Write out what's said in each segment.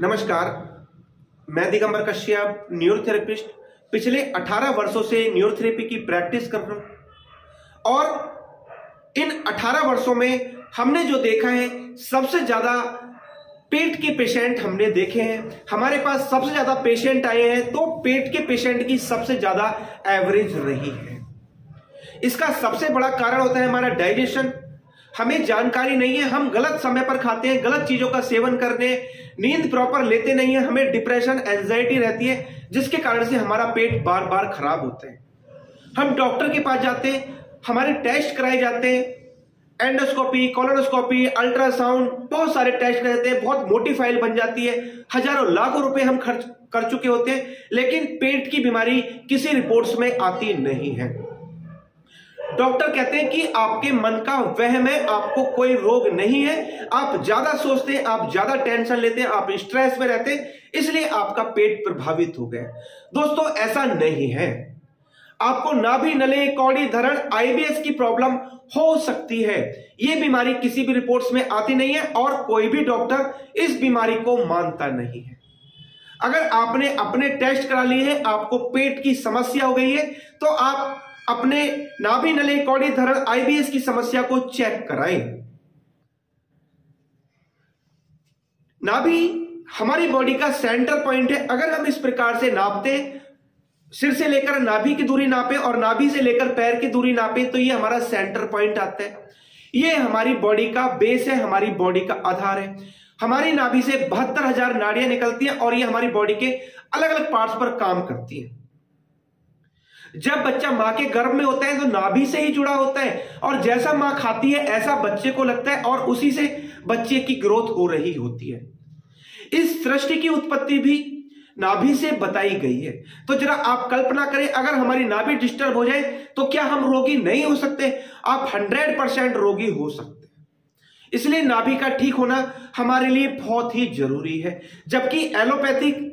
नमस्कार, मैं दिगंबर कश्यप न्यूरोथेरेपिस्ट पिछले 18 वर्षों से न्यूरोथेरेपी की प्रैक्टिस कर रहा हूं और इन 18 वर्षों में हमने जो देखा है सबसे ज्यादा पेट के पेशेंट हमने देखे हैं। हमारे पास सबसे ज्यादा पेशेंट आए हैं तो पेट के पेशेंट की सबसे ज्यादा एवरेज रही है। इसका सबसे बड़ा कारण होता है हमारा डाइजेशन। हमें जानकारी नहीं है, हम गलत समय पर खाते हैं, गलत चीजों का सेवन करते हैं, नींद प्रॉपर लेते नहीं है, हमें डिप्रेशन एंजाइटी रहती है जिसके कारण से हमारा पेट बार बार खराब होता है। हम डॉक्टर के पास जाते हैं, हमारे टेस्ट कराए जाते हैं, एंडोस्कोपी, कोलोनोस्कोपी, अल्ट्रासाउंड, बहुत सारे टेस्ट कराते हैं, बहुत मोटी फाइल बन जाती है, हजारों लाखों रुपए हम खर्च कर चुके होते हैं, लेकिन पेट की बीमारी किसी रिपोर्ट्स में आती नहीं है। डॉक्टर कहते हैं कि आपके मन का वहम है, आपको कोई रोग नहीं है, आप ज्यादा सोचते हैं, आप ज्यादा टेंशन लेते हैं, आप स्ट्रेस में रहते हैं, इसलिए आपका पेट प्रभावित हो गया। दोस्तों, ऐसा नहीं है। आपको नाभि नली कौड़ी धरण आईबीएस की प्रॉब्लम हो सकती है। यह बीमारी किसी भी रिपोर्ट्स में आती नहीं है और कोई भी डॉक्टर इस बीमारी को मानता नहीं है। अगर आपने अपने टेस्ट करा लिए हैं, आपको पेट की समस्या हो गई है, तो आप अपने नाभि नली कौड़ी धरण आईबीएस की समस्या को चेक कराएं। नाभि हमारी बॉडी का सेंटर पॉइंट है। अगर हम इस प्रकार से नापते, सिर से लेकर नाभि की दूरी नापे और नाभि से लेकर पैर की दूरी नापे, तो ये हमारा सेंटर पॉइंट आता है। ये हमारी बॉडी का बेस है, हमारी बॉडी का आधार है। हमारी नाभि से 72,000 नाड़ियां निकलती हैं और ये हमारी बॉडी के अलग अलग पार्ट्स पर काम करती है। जब बच्चा मां के गर्भ में होता है तो नाभि से ही जुड़ा होता है और जैसा मां खाती है ऐसा बच्चे को लगता है और उसी से बच्चे की ग्रोथ हो रही होती है। इस सृष्टि की उत्पत्ति भी नाभि से बताई गई है। तो जरा आप कल्पना करें, अगर हमारी नाभि डिस्टर्ब हो जाए तो क्या हम रोगी नहीं हो सकते? आप 100% रोगी हो सकते हैं। इसलिए नाभि का ठीक होना हमारे लिए बहुत ही जरूरी है, जबकि एलोपैथिक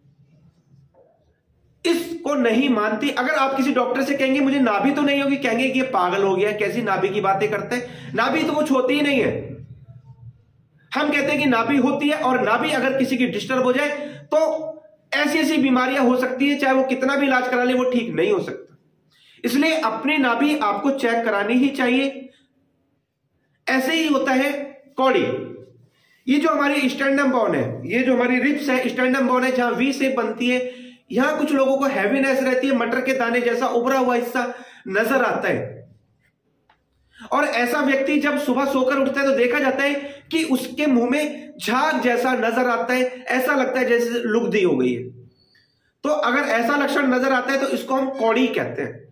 इसको नहीं मानती। अगर आप किसी डॉक्टर से कहेंगे मुझे नाभि तो नहीं होगी, कहेंगे कि ये पागल हो गया, कैसी नाभि की बातें करते हैं, नाभि तो कुछ होती ही नहीं है। हम कहते हैं कि नाभि होती है और नाभि अगर किसी की डिस्टर्ब हो जाए तो ऐसी ऐसी बीमारियां हो सकती है, चाहे वो कितना भी इलाज करा ले वो ठीक नहीं हो सकता। इसलिए अपनी नाभि आपको चेक करानी ही चाहिए। ऐसे ही होता है कौड़ी। ये जो हमारी स्टेर्नम बोन है, ये जो हमारी रिब्स है, स्टेर्नम बोन है, जहां वी शेप बनती है, यहां कुछ लोगों को हैवीनेस रहती है, मटर के दाने जैसा उभरा हुआ हिस्सा नजर आता है। और ऐसा व्यक्ति जब सुबह सोकर उठता है तो देखा जाता है कि उसके मुंह में झाग जैसा नजर आता है, ऐसा लगता है जैसे लुगदी हो गई है। तो अगर ऐसा लक्षण नजर आता है तो इसको हम कौड़ी कहते हैं।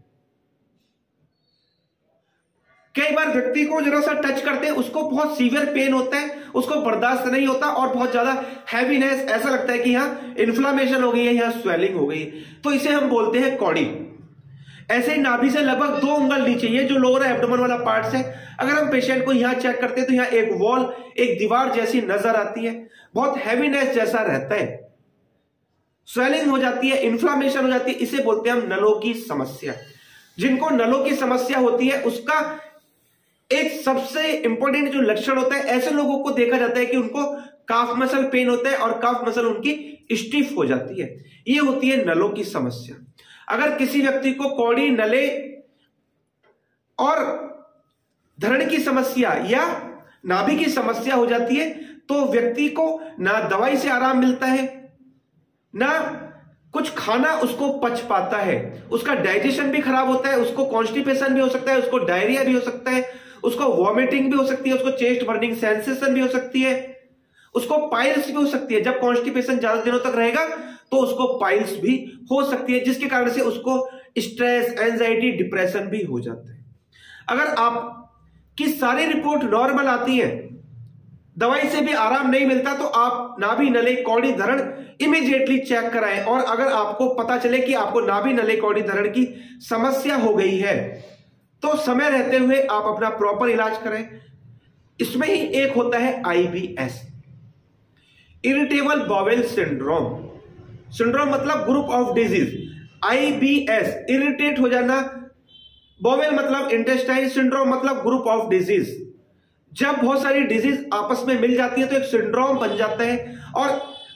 कई बार व्यक्ति को जरा सा टच करते हैं, उसको बहुत सीवियर पेन होता है, उसको बर्दाश्त नहीं होता और बहुत ज्यादा हैवीनेस, ऐसा लगता है कि यहां इन्फ्लामेशन हो गई है, यहां स्वेलिंग हो गई है, तो इसे हम बोलते हैं कौड़ी। ऐसे ही नाभि से लगभग 2 उंगल नीचे, ये जो लोअर एब्डोमेन वाला पार्ट है, अगर हम पेशेंट को यहां चेक करते हैं तो यहां एक वॉल, एक दीवार जैसी नजर आती है, बहुत हैवीनेस जैसा रहता है, स्वेलिंग हो जाती है, इन्फ्लामेशन हो जाती है। इसे बोलते हैं हम नलों की समस्या। जिनको नलों की समस्या होती है उसका एक सबसे इंपॉर्टेंट जो लक्षण होता है, ऐसे लोगों को देखा जाता है कि उनको काफ मसल पेन होता है और काफ मसल उनकी स्टिफ हो जाती है। ये होती है नलों की समस्या। अगर किसी व्यक्ति को कौड़ी, नले और धरण की समस्या या नाभि की समस्या हो जाती है तो व्यक्ति को ना दवाई से आराम मिलता है, ना कुछ खाना उसको पच पाता है, उसका डाइजेशन भी खराब होता है, उसको कॉन्स्टिपेशन भी हो सकता है, उसको डायरिया भी हो सकता है, उसको वॉमिटिंग भी हो सकती है, उसको चेस्ट बर्निंग सेंसेशन भी हो सकती है, उसको पाइल्स भी हो सकती है। जब कॉन्स्टिपेशन ज्यादा दिनों तक रहेगा तो उसको पाइल्स भी हो सकती है, जिसके कारण से उसको स्ट्रेस, एंजाइटी, डिप्रेशन भी हो जाता है। अगर आपकी सारी रिपोर्ट नॉर्मल आती है, दवाई से भी आराम नहीं मिलता, तो आप नाभि नली कौड़ी धरण इमीडिएटली चेक कराएं। और अगर आपको पता चले कि आपको नाभि नली कौड़ी धरण की समस्या हो गई है तो समय रहते हुए आप अपना प्रॉपर इलाज करें। इसमें ही एक होता है IBS, irritable bowel syndrome. Syndrome मतलब group of disease. IBS irritate हो जाना, बाउल मतलब इंटेस्टाइन, सिंड्रोम मतलब ग्रुप ऑफ डिजीज। जब बहुत सारी डिजीज आपस में मिल जाती है तो एक सिंड्रोम बन जाता है और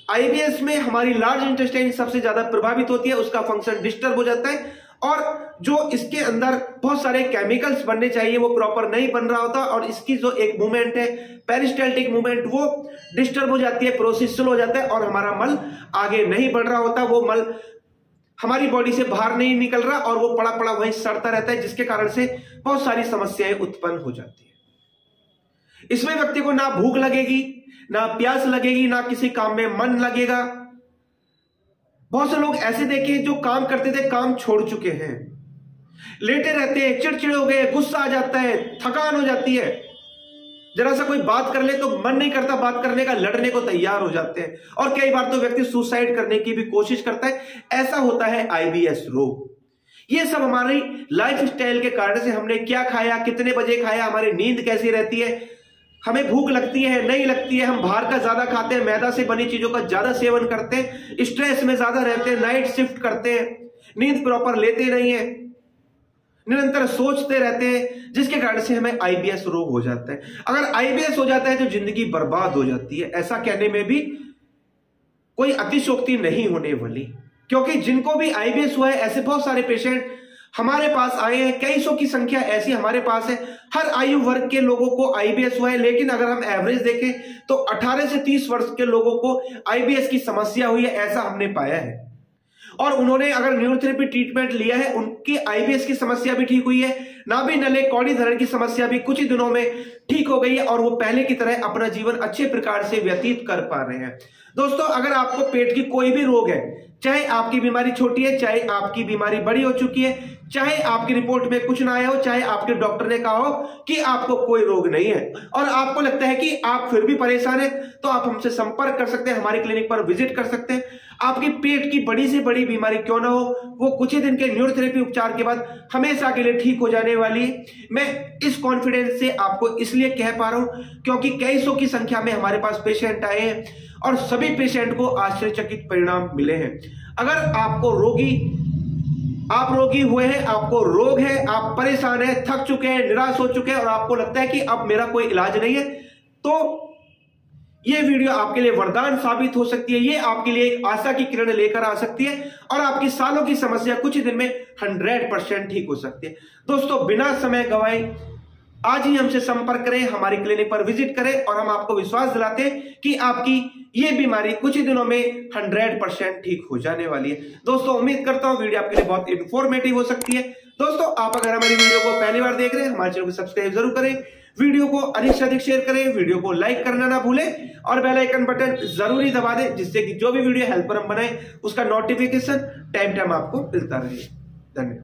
आईबीएस में हमारी लार्ज इंटेस्टाइन सबसे ज्यादा प्रभावित होती है, उसका फंक्शन डिस्टर्ब हो जाता है और जो इसके अंदर बहुत सारे केमिकल्स बनने चाहिए वो प्रॉपर नहीं बन रहा होता और इसकी जो एक मूवमेंट है पेरिस्टाल्टिक मूवमेंट वो डिस्टर्ब हो जाती है, प्रोसेस स्लो हो जाता है और हमारा मल आगे नहीं बढ़ रहा होता, वो मल हमारी बॉडी से बाहर नहीं निकल रहा और वो पड़ा पड़ा वहीं सड़ता रहता है, जिसके कारण से बहुत सारी समस्याएं उत्पन्न हो जाती है। इसमें व्यक्ति को ना भूख लगेगी, ना प्यास लगेगी, ना किसी काम में मन लगेगा। बहुत से लोग ऐसे देखे जो काम करते थे काम छोड़ चुके हैं, लेटे रहते हैं, चिड़चिड़े हो गए, गुस्सा आ जाता है, थकान हो जाती है, जरा सा कोई बात कर ले तो मन नहीं करता बात करने का, लड़ने को तैयार हो जाते हैं और कई बार तो व्यक्ति सुसाइड करने की भी कोशिश करता है। ऐसा होता है आईबीएस रोग। ये सब हमारी लाइफस्टाइल के कारण से, हमने क्या खाया, कितने बजे खाया, हमारी नींद कैसी रहती है, हमें भूख लगती है नहीं लगती है, हम बाहर का ज्यादा खाते हैं, मैदा से बनी चीजों का ज्यादा सेवन करते हैं, स्ट्रेस में ज्यादा रहते हैं, नाइट शिफ्ट करते हैं, नींद प्रॉपर लेते नहीं है, निरंतर सोचते रहते हैं, जिसके कारण से हमें आईबीएस रोग हो जाता है। अगर आईबीएस हो जाता है तो जिंदगी बर्बाद हो जाती है। ऐसा कहने में भी कोई अतिशयोक्ति नहीं होने वाली, क्योंकि जिनको भी आईबीएस हुआ है ऐसे बहुत सारे पेशेंट हमारे पास आए हैं, कई सौ की संख्या ऐसी हमारे पास है। हर आयु वर्ग के लोगों को आईबीएस हुआ है, लेकिन अगर हम एवरेज देखें तो 18 से 30 वर्ष के लोगों को आईबीएस की समस्या हुई है, ऐसा हमने पाया है। और उन्होंने अगर न्यूरोथेरेपी ट्रीटमेंट लिया है, उनकी आईबीएस की समस्या भी ठीक हुई है, नाभि नले कौड़ी धरण की समस्या भी कुछ ही दिनों में ठीक हो गई है और वो पहले की तरह अपना जीवन अच्छे प्रकार से व्यतीत कर पा रहे हैं। दोस्तों, अगर आपको पेट की कोई भी रोग है, चाहे आपकी बीमारी छोटी है, चाहे आपकी बीमारी बड़ी हो चुकी है, चाहे आपकी रिपोर्ट में कुछ ना आया हो, चाहे आपके डॉक्टर ने कहा हो कि आपको कोई रोग नहीं है और आपको लगता है कि आप फिर भी परेशान हैं, तो आप हमसे संपर्क कर सकते हैं, हमारे क्लिनिक पर विजिट कर सकते हैं। आपकी पेट की बड़ी से बड़ी बीमारी क्यों ना हो, वो कुछ ही दिन के न्यूरोथेरेपी उपचार के बाद हमेशा के लिए ठीक हो जाने वाली है। मैं इस कॉन्फिडेंस से आपको इसलिए कह पा रहा हूं क्योंकि कई सौ की संख्या में हमारे पास पेशेंट आए हैं और सभी पेशेंट को आश्चर्यचकित परिणाम मिले हैं। अगर आप रोगी हुए हैं, आपको रोग है, आप परेशान हैं, थक चुके हैं, निराश हो चुके हैं और आपको लगता है कि अब मेरा कोई इलाज नहीं है, तो ये वीडियो आपके लिए वरदान साबित हो सकती है। ये आपके लिए एक आशा की किरण लेकर आ सकती है और आपकी सालों की समस्या कुछ ही दिन में 100% ठीक हो सकती है। दोस्तों, बिना समय गवाए आज ही हमसे संपर्क करें, हमारी क्लिनिक पर विजिट करें और हम आपको विश्वास दिलाते हैं कि आपकी ये बीमारी कुछ ही दिनों में 100% ठीक हो जाने वाली है। दोस्तों, उम्मीद करता हूं वीडियो आपके लिए बहुत इंफॉर्मेटिव हो सकती है। दोस्तों, आप अगर हमारी वीडियो को पहली बार देख रहे हैं, हमारे चैनल को सब्सक्राइब जरूर करें, वीडियो को अधिक से अधिक शेयर करें, वीडियो को लाइक करना ना भूलें और बेल आइकन बटन जरूरी दबा दें, जिससे कि जो भी वीडियो हेल्प पर हम बनाए उसका नोटिफिकेशन टाइम आपको मिलता रहे। धन्यवाद।